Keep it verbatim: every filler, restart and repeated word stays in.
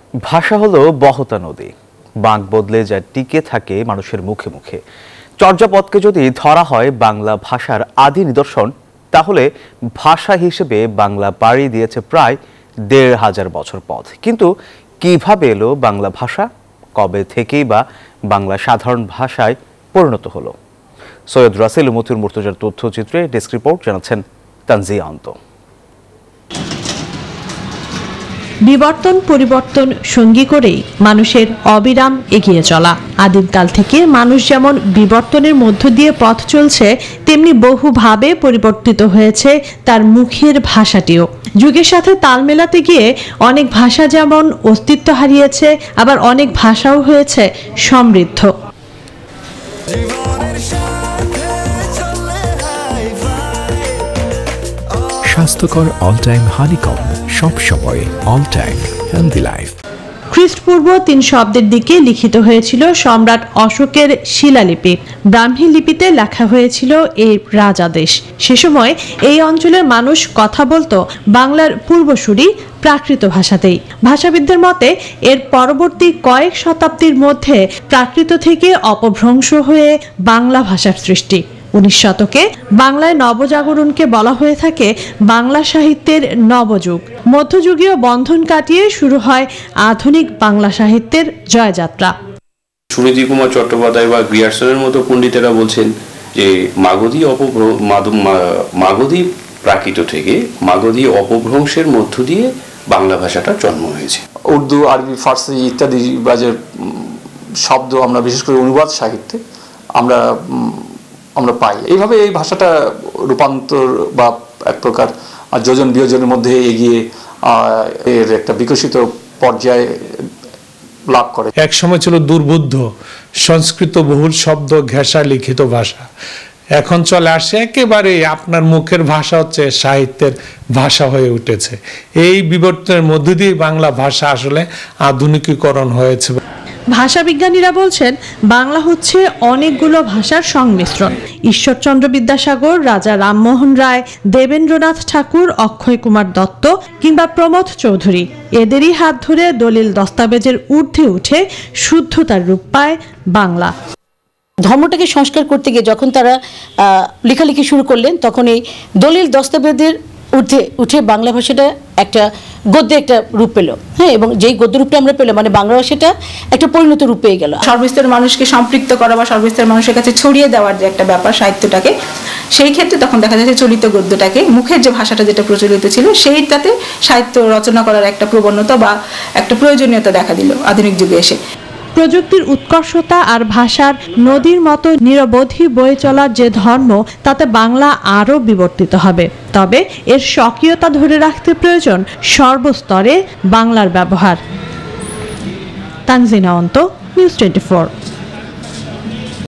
ভাষা হলো বহতা নদী, বাঁক বদলে যা টিকে থাকে মানুষের মুখে মুখে। চর্যাপদকে যদি ধরা হয় বাংলা ভাষার আদি নিদর্শন, তাহলে ভাষা হিসেবে বাংলা পাড়ি দিয়েছে প্রায় দেড় হাজার বছর পথ। কিন্তু কিভাবে এলো বাংলা ভাষা, কবে থেকেই বা বাংলা সাধারণ ভাষায় পরিণত হলো? সৈয়দ রাসেল মতিউর মুর্তজার তথ্যচিত্রে ডেস্ক রিপোর্ট জানাচ্ছেন তানজিয়া অন্ত। বিবর্তন পরিবর্তন সঙ্গী করেই মানুষের অবিরাম এগিয়ে চলা। আদিমকাল থেকে মানুষ যেমন বিবর্তনের মধ্য দিয়ে পথ চলছে, তেমনি বহুভাবে পরিবর্তিত হয়েছে তার মুখের ভাষাটিও। যুগের সাথে তাল মেলাতে গিয়ে অনেক ভাষা যেমন অস্তিত্ব হারিয়েছে, আবার অনেক ভাষাও হয়েছে সমৃদ্ধ। স্বাস্থ্যকর অল টাইম হানিকম, সব সময় অল টাইম হেলদি লাইফ। খ্রিস্টপূর্ব তিন শব্দের দিকে লিখিত হয়েছিল সম্রাট অশোকের শিলালিপি। ব্রাহ্মী লিপিতে লেখা হয়েছিল এই রাজাদেশ। সে সময় এই অঞ্চলের মানুষ কথা বলতো বাংলার পূর্বসূরি প্রাকৃত ভাষাতেই। ভাষাবিদদের মতে এর পরবর্তী কয়েক শতাব্দীর মধ্যে প্রাকৃত থেকে অপভ্রংশ হয়ে বাংলা ভাষার সৃষ্টি। উনিশ শতকে বাংলায় নবজাগরণকে বলা হয়ে থাকে বাংলা সাহিত্যের নবযুগ। মধ্যযুগীয় বন্ধন কাটিয়ে শুরু হয় আধুনিক বাংলা সাহিত্যের জয়যাত্রা। সুনীতি কুমার চট্টোপাধ্যায় বা গ্রিয়ারসনের মতো পণ্ডিতেরা বলছেন যে মাগধী মাগধী প্রাকৃত থেকে মাগধী অপভ্রংশের মধ্য দিয়ে বাংলা ভাষাটা জন্ম হয়েছে। উর্দু, আরবি, ফার্সি ইত্যাদি বাজের শব্দ আমরা বিশেষ করে অনুবাদ সাহিত্যে আমরা আমরা পাই। এইভাবে এই ভাষাটা রূপান্তর বা এক প্রকার যোজন বিয়োজনের মধ্যে এগিয়ে এর একটা বিকশিত পর্যায়ে লাভ করে। এক সময় ছিল দুর্বোধ্য সংস্কৃত বহুল শব্দ ঘেঁষা লিখিত ভাষা, এখন চলে আসে একেবারে আপনার মুখের ভাষা হচ্ছে সাহিত্যের ভাষা হয়ে উঠেছে। এই বিবর্তনের মধ্য দিয়ে বাংলা ভাষা আসলে আধুনিকীকরণ হয়েছে। ভাষাবিজ্ঞানীরা বলছেন বাংলা হচ্ছে অনেকগুলো ভাষার সংমিশ্রণ। ঈশ্বরচন্দ্র বিদ্যাসাগর, রাজা রামমোহন রায়, দেবেন্দ্রনাথ ঠাকুর, অক্ষয় কুমার দত্ত কিংবা প্রমথ চৌধুরী, এদেরই হাত ধরে দলিল দস্তাবেজের ঊর্ধ্বে উঠে শুদ্ধতার রূপ পায় বাংলা। ধর্মটাকে সংস্কার করতে গিয়ে যখন তারা লেখালেখি শুরু করলেন, তখন এই দলিল দস্তাবেজের উঠে উঠে বাংলা ভাষাটা একটা গদ্যে একটা রূপ পেল। হ্যাঁ, এবং যেই গদ্য রূপটা আমরা পেলাম, মানে বাংলা ভাষাটা একটা পরিণত রূপ পেয়ে গেল। সর্বস্তরের মানুষকে সম্পৃক্ত করা বা সর্বস্তরের মানুষের কাছে ছড়িয়ে দেওয়ার যে একটা ব্যাপার সাহিত্যটাকে, সেই ক্ষেত্রে তখন দেখা যাচ্ছে চলিত গদ্যটাকে, মুখের যে ভাষাটা যেটা প্রচলিত ছিল সেইটাতে সাহিত্য রচনা করার একটা প্রবণতা বা একটা প্রয়োজনীয়তা দেখা দিল আধুনিক যুগে এসে। প্রযুক্তির উৎকর্ষতা আর ভাষার নদীর মতো নিরবধি বয়ে চলার যে ধর্ম, তাতে বাংলা আরও বিবর্তিত হবে। তবে এর স্বকীয়তা ধরে রাখতে প্রয়োজন সর্বস্তরে বাংলার ব্যবহার। তানজিনা অন্ত, নিউজ টোয়েন্টি ফোর।